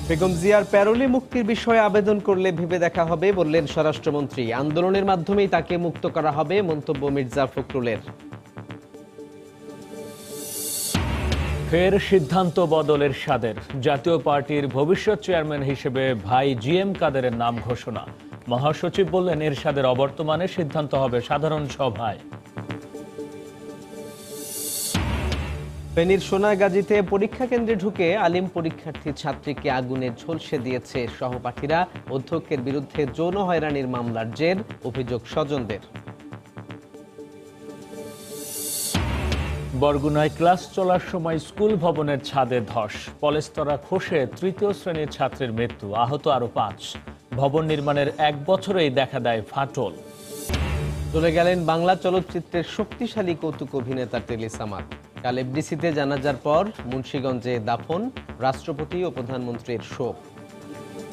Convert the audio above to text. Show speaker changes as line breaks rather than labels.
বেগম জিয়ার প্যারোলে মুক্তির বিষয়ে আবেদন করলে ভেবে দেখা হবে বললেন স্বরাষ্ট্রমন্ত্রী। আন্দোলনের মাধ্যমেই তাকে মুক্ত করা হবে, মন্তব্য মির্জা ফখরুলের।
ফের সিদ্ধান্ত বদল এরশাদের। জাতীয় পার্টির ভবিষ্যৎ চেয়ারম্যান হিসেবে ভাই জিএম কাদেরের নাম ঘোষণা। মহাসচিব বললেন, এরশাদের অবর্তমানে সিদ্ধান্ত হবে সাধারণ সভায়।
ফেনীর সোনাগাজীতে পরীক্ষা কেন্দ্রে ঢুকে আলিম পরীক্ষার্থী ছাত্রীকে আগুনে ঝলসে দিয়েছে সহপাঠীরা। অধ্যক্ষের বিরুদ্ধে যৌন হয়রানির মামলার জের, অভিযোগ স্বজনদের।
বরগুনায় ক্লাস চলার সময় স্কুল ভবনের ছাদে ধস, পলেস্তরা খসে তৃতীয় শ্রেণীর ছাত্রের মৃত্যু, আহত আরো 5। ভবন নির্মাণের 1 বছরেই দেখা দেয় ফাটল।
চলে গেলেন বাংলা চলচ্চিত্রের শক্তিশালী কৌতুক অভিনেতা টেলি সামাদ। কাল এফডিসিতে জানাজার পর মুন্সিগঞ্জে দাফন, রাষ্ট্রপতি ও প্রধানমন্ত্রীর শোক।